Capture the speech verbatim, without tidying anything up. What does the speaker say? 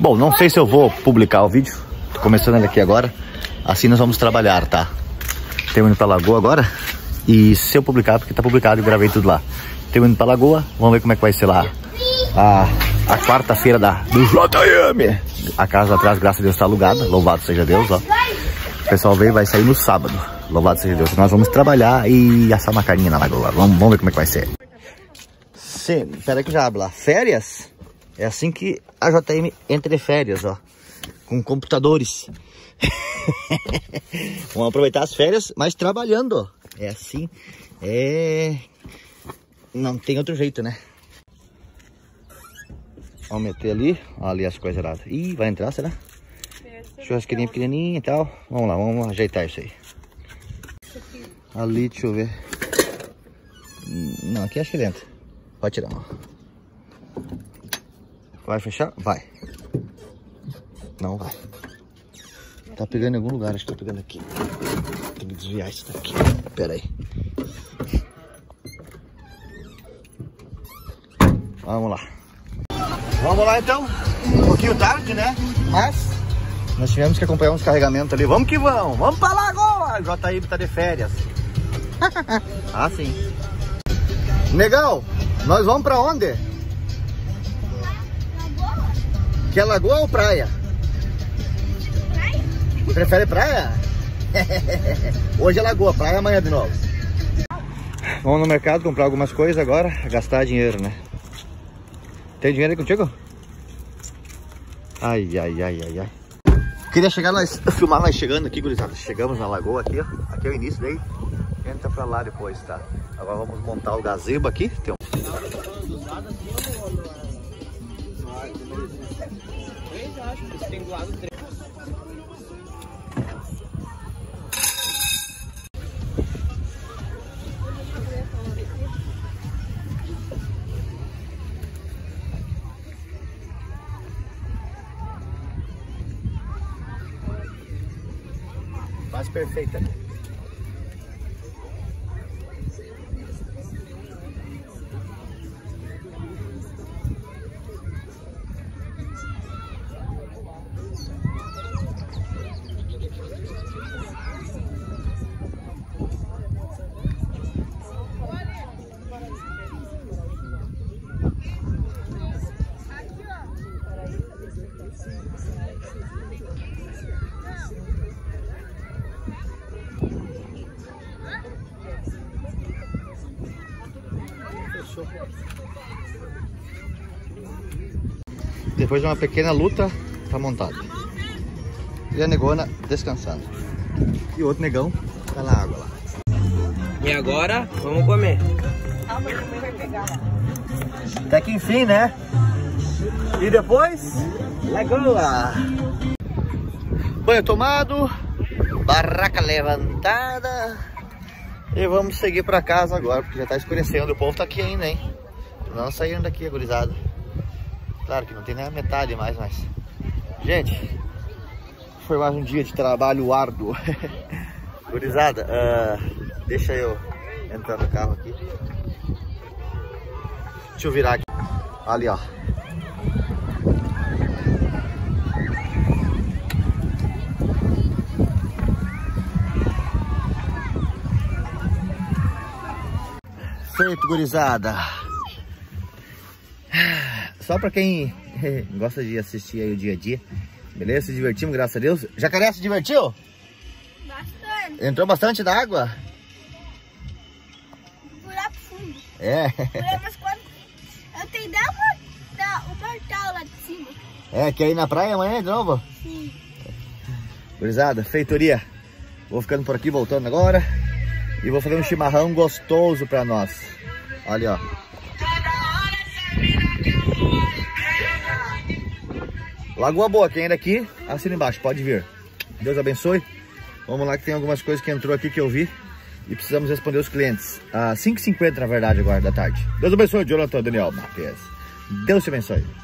Bom, não sei se eu vou publicar o vídeo. Tô começando ele aqui agora. Assim nós vamos trabalhar, tá? Tô indo pra Lagoa agora. E se eu publicar, porque tá publicado e gravei tudo lá. Tô indo pra Lagoa. Vamos ver como é que vai ser lá a, a quarta-feira da, do J M. A casa lá atrás, graças a Deus, tá alugada. Louvado seja Deus, ó. O pessoal veio, vai sair no sábado. Louvado seja Deus. Nós vamos trabalhar e assar uma carninha na Lagoa. Vamos, vamos ver como é que vai ser. Sim, peraí que já abre lá. Férias? É assim que a J M entra de férias, ó. Com computadores. Vamos aproveitar as férias, mas trabalhando, ó. É assim. É... Não tem outro jeito, né? Vamos meter ali. Ó, ali as coisas lá. Ih, vai entrar, será? Churrasqueirinha pequenininha e tal. Vamos lá, vamos ajeitar isso aí. Ali, deixa eu ver. Não, aqui acho que entra. Pode tirar, ó. Vai fechar? Vai. Não vai. Tá pegando em algum lugar, acho que tá pegando aqui. Tem que desviar isso daqui. Pera aí. Vamos lá. Vamos lá então. Um pouquinho tarde, né? Mas nós tivemos que acompanhar uns carregamentos ali. Vamos que vamos. Vamos pra Lagoa. J M tá de férias. Ah, sim. Negão, nós vamos pra onde? Que é Lagoa ou praia? Praia. Prefere praia? Hoje é Lagoa, praia amanhã de novo. Vamos no mercado comprar algumas coisas agora, gastar dinheiro, né? Tem dinheiro aí contigo? Ai, ai, ai, ai, ai. Queria chegar nós, filmar nós chegando aqui, gurizada. Chegamos na Lagoa aqui, ó. Aqui é o início daí. Entra pra lá depois, tá? Agora vamos montar o gazebo aqui. Tem um... Quase perfeita, né? Depois de uma pequena luta, tá montado. E a negona descansando. E o outro negão tá na água lá. E agora, vamos comer. Até que enfim, né? E depois, Lagoa. Banho tomado, barraca levantada. E vamos seguir pra casa agora, porque já tá escurecendo. O povo tá aqui ainda, hein? Não saindo daqui, gurizada. Claro que não tem nem a metade mais, mas... Gente, foi mais um dia de trabalho árduo. Gurizada, uh, deixa eu entrar no carro aqui. Deixa eu virar aqui. Ali, ó. Feito, gurizada. Só pra quem gosta de assistir aí o dia a dia. Beleza? Se divertimos, graças a Deus. Jacaré se divertiu? Bastante. Entrou bastante na água? Por lá pro fundo. É. Por aí umas quatro... Eu tenho dar uma... o mortal lá de cima. É, quer ir na praia amanhã de novo? Sim. Gurizada, feitoria. Vou ficando por aqui, voltando agora. E vou fazer um chimarrão gostoso pra nós. Olha, ó. Lagoa Boa, quem é daqui, assina embaixo, pode vir. Deus abençoe. Vamos lá que tem algumas coisas que entrou aqui que eu vi e precisamos responder os clientes. Às cinco e cinquenta, na verdade, agora da tarde. Deus abençoe, Jonathan Daniel Marques. Deus te abençoe.